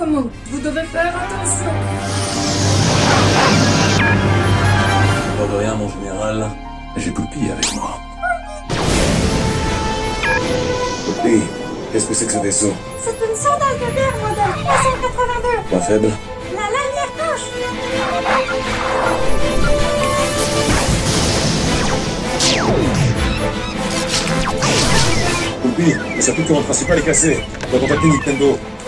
commande. Vous devez faire attention. Pas de rien, mon général. J'ai Poupie avec moi. Poupie, qu'est-ce que c'est que ce vaisseau? C'est une sondage de guerre modèle 382. Pas faible? La lanière gauche. Poupie, le circuit commande principal est cassé. On doit contacter Nintendo.